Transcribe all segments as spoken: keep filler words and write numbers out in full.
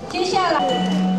接下来。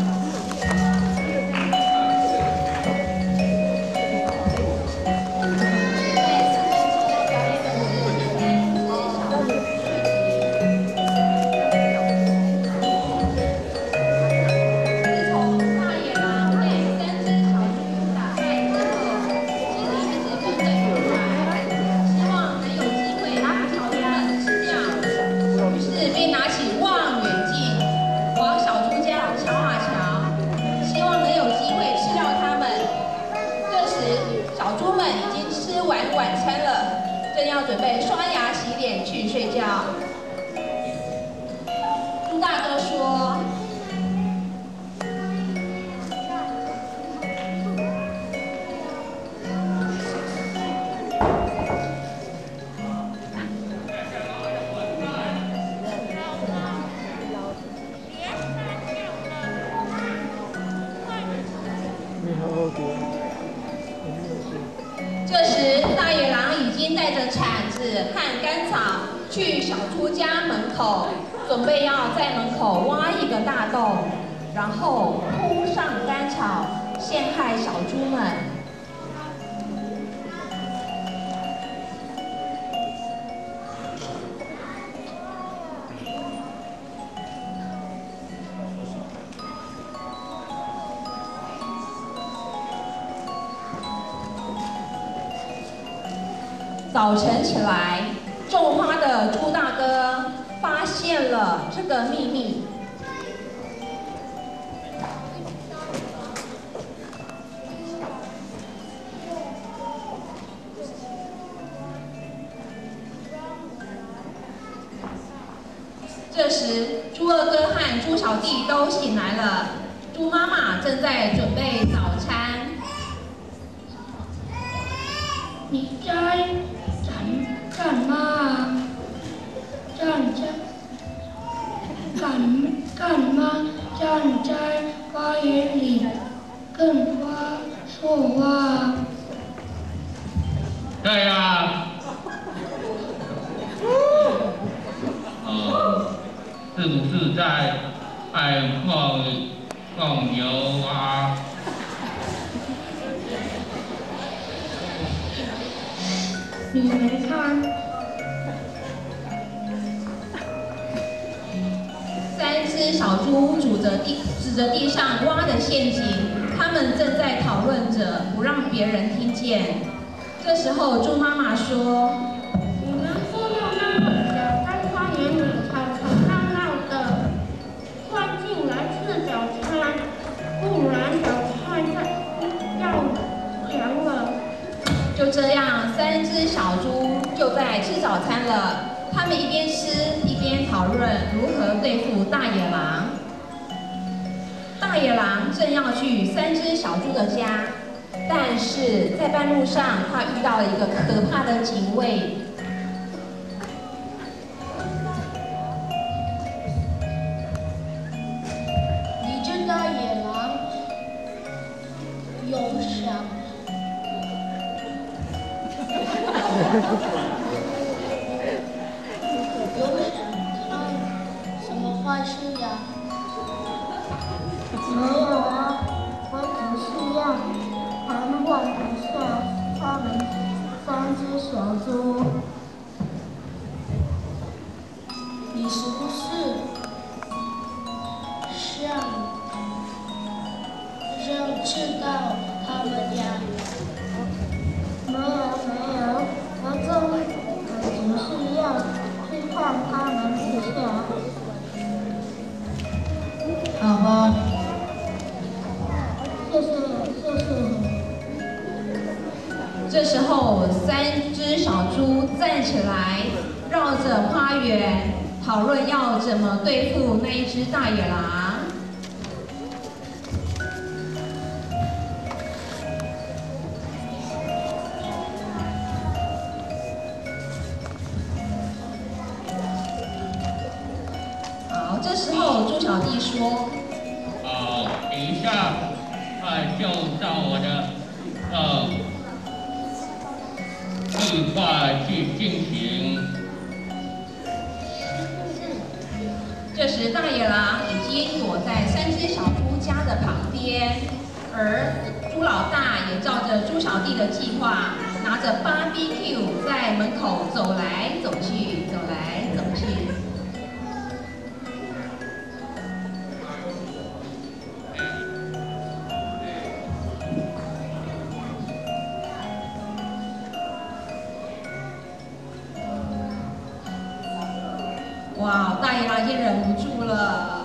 准备刷牙洗脸去睡觉。猪大哥说：“这时，大野狼已经带着铲子和干草去小猪家门口，准备要在门口挖一个大洞，然后铺上干草，陷害小猪们。早晨起来，种花的猪大哥发现了这个秘密。这时，猪二哥和猪小弟都醒来了，猪妈妈正在准备早餐。 你在干嘛？站在干干嘛？站在花园里跟花说话。 对呀。呃，是不是在爱放放牛啊？ 你没看？ 三只小猪指着地指着地上挖的陷阱，他们正在讨论着，不让别人听见。这时候，猪妈妈说：“ 你们不要那么小，在花园里吵吵闹闹的，快进来吃早餐，不然早餐要凉了。” 就这样，三只小猪就在吃早餐了。他们一边吃一边讨论如何对付大野狼。大野狼正要去三只小猪的家，但是在半路上，他遇到了一个可怕的警卫。 你这大野狼有想？ 有想干什么坏事呀？没有啊，我只是要盘问一下他们三只小猪。你是不是想想知道他们呀？没有没有。 我这我只是要去看他们一下。好吧。谢谢谢谢你。 这时候，三只小猪站起来，绕着花园讨论要怎么对付那一只大野狼。 这时候，猪小弟说：“ 呃，等一下，呃，就照我的呃计划去进行。” 这时，大野狼已经躲在猪家的旁边，而猪老大也照着猪小弟的计划，拿着 B B Q 在门口走来走去，走来走去。哇，大野狼已经忍不住了。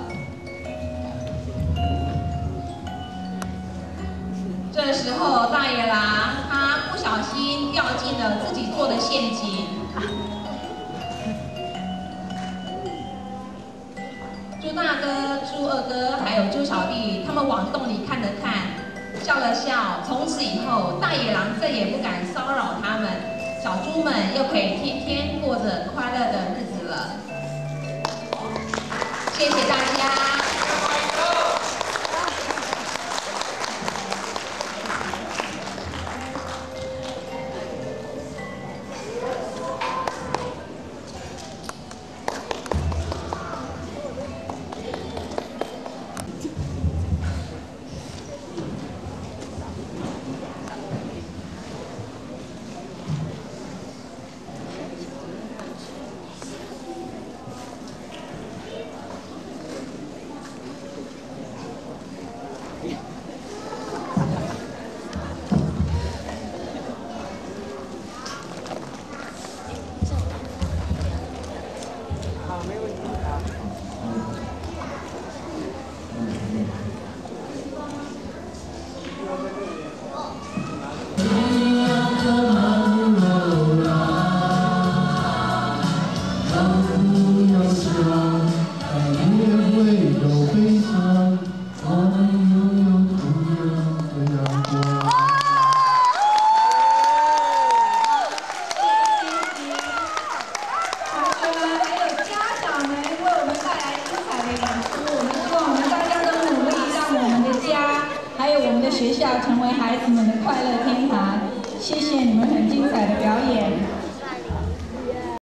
这时候，大野狼他不小心掉进了自己做的陷阱。猪大哥、猪二哥还有猪小弟，他们往洞里看了看，笑了笑。从此以后，大野狼再也不敢骚扰他们，小猪们又可以天天过着快乐的日子了。谢谢大家。 学校成为孩子们的快乐天堂。谢谢你们很精彩的表演。